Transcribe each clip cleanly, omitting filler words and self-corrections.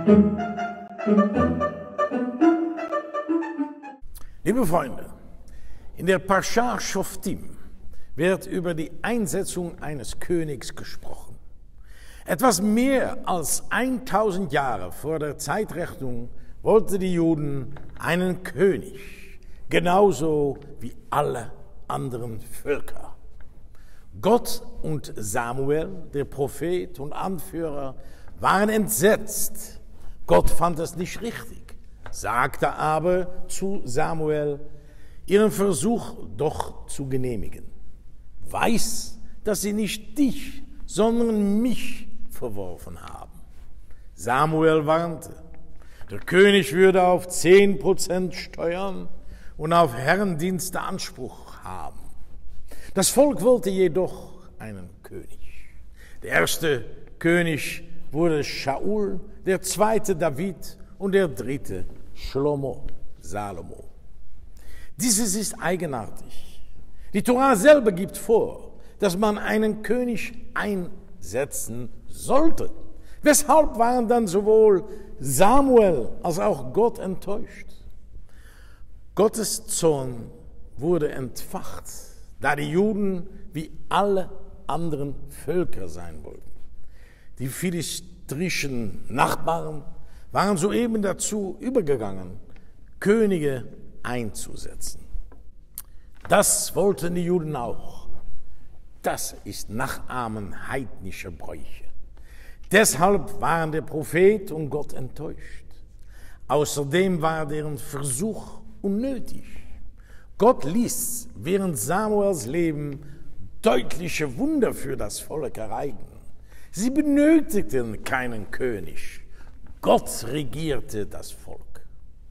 Liebe Freunde, in der Parsha Shoftim wird über die Einsetzung eines Königs gesprochen. Etwas mehr als 1000 Jahre vor der Zeitrechnung wollten die Juden einen König, genauso wie alle anderen Völker. Gott und Samuel, der Prophet und Anführer, waren entsetzt. Gott fand es nicht richtig, sagte aber zu Samuel, ihren Versuch doch zu genehmigen. Weiß, dass sie nicht dich, sondern mich verworfen haben. Samuel warnte, der König würde auf 10% Steuern und auf Herrendienste Anspruch haben. Das Volk wollte jedoch einen König. Der erste König wurde Shaul, der zweite David und der dritte Salomo. Dieses ist eigenartig. Die Tora selber gibt vor, dass man einen König einsetzen sollte. Weshalb waren dann sowohl Samuel als auch Gott enttäuscht? Gottes Zorn wurde entfacht, da die Juden wie alle anderen Völker sein wollten. Die philistrischen Nachbarn waren soeben dazu übergegangen, Könige einzusetzen. Das wollten die Juden auch. Das ist Nachahmen heidnischer Bräuche. Deshalb waren der Prophet und Gott enttäuscht. Außerdem war deren Versuch unnötig. Gott ließ während Samuels Leben deutliche Wunder für das Volk ereignen. Sie benötigten keinen König. Gott regierte das Volk.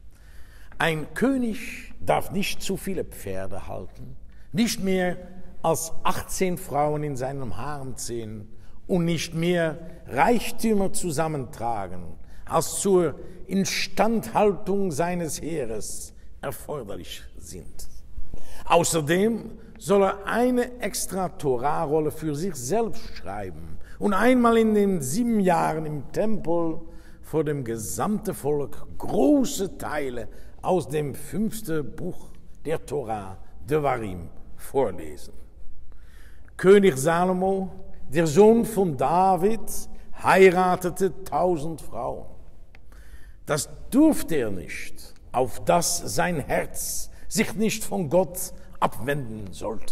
Ein König darf nicht zu viele Pferde halten, nicht mehr als 18 Frauen in seinem Harem ziehen und nicht mehr Reichtümer zusammentragen, als zur Instandhaltung seines Heeres erforderlich sind. Außerdem soll er eine extra Torahrolle für sich selbst schreiben und einmal in den 7 Jahren im Tempel vor dem gesamten Volk große Teile aus dem 5. Buch der Tora, Devarim, vorlesen. König Salomo, der Sohn von David, heiratete 1000 Frauen. Das durfte er nicht, auf dass sein Herz sich nicht von Gott abwenden sollte.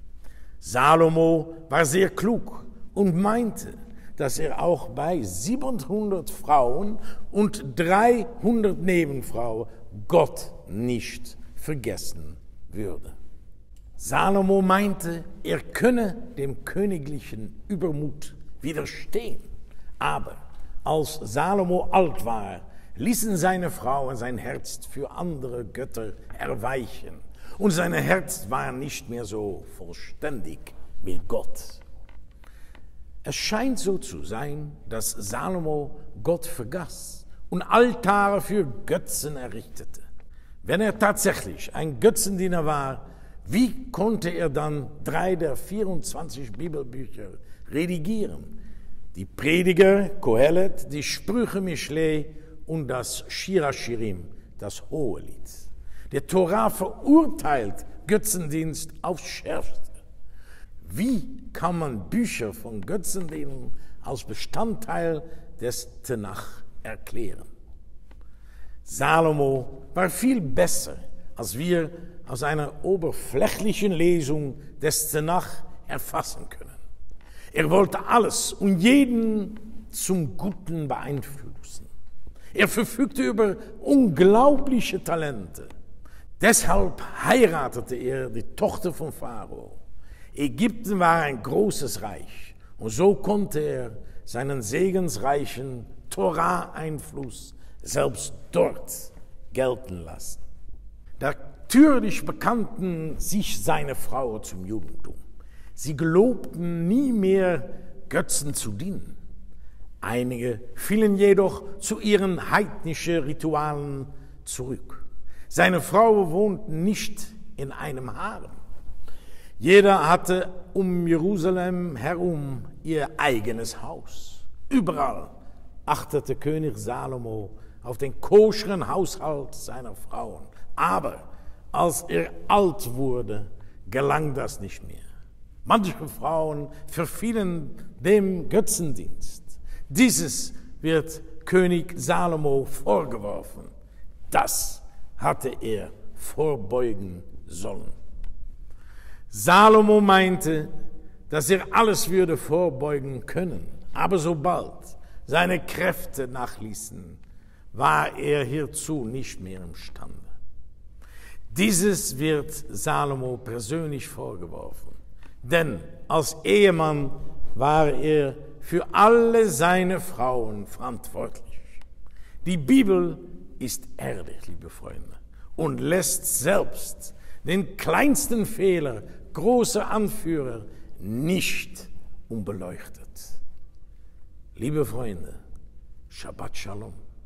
Salomo war sehr klug und meinte, dass er auch bei 700 Frauen und 300 Nebenfrauen Gott nicht vergessen würde. Salomo meinte, er könne dem königlichen Übermut widerstehen. Aber als Salomo alt war, ließen seine Frauen sein Herz für andere Götter erweichen. Und sein Herz war nicht mehr so vollständig wie Gott. Es scheint so zu sein, dass Salomo Gott vergaß und Altare für Götzen errichtete. Wenn er tatsächlich ein Götzendiener war, wie konnte er dann 3 der 24 Bibelbücher redigieren? Die Prediger, Kohelet, die Sprüche Mischlei und das Shir HaShirim, das Hohelied. Der Torah verurteilt Götzendienst aufs Schärfste. Wie kann man Bücher von Götzendienern als Bestandteil des Tanach erklären? Salomo war viel besser, als wir aus einer oberflächlichen Lesung des Tanach erfassen können. Er wollte alles und jeden zum Guten beeinflussen. Er verfügte über unglaubliche Talente. Deshalb heiratete er die Tochter von Pharao. Ägypten war ein großes Reich und so konnte er seinen segensreichen Torah-Einfluss selbst dort gelten lassen. Natürlich bekannten sich seine Frauen zum Judentum. Sie gelobten nie mehr Götzen zu dienen. Einige fielen jedoch zu ihren heidnischen Ritualen zurück. Seine Frauen wohnten nicht in einem Harem. Jeder hatte um Jerusalem herum ihr eigenes Haus. Überall achtete König Salomo auf den koscheren Haushalt seiner Frauen. Aber als er alt wurde, gelang das nicht mehr. Manche Frauen verfielen dem Götzendienst. Dieses wird König Salomo vorgeworfen. Das hatte er vorbeugen sollen. Salomo meinte, dass er alles würde vorbeugen können, aber sobald seine Kräfte nachließen, war er hierzu nicht mehr imstande. Dieses wird Salomo persönlich vorgeworfen, denn als Ehemann war er für alle seine Frauen verantwortlich. Die Bibel ist ehrlich, liebe Freunde, und lässt selbst den kleinsten Fehler großer Anführer nicht unbeleuchtet. Liebe Freunde, Shabbat Shalom.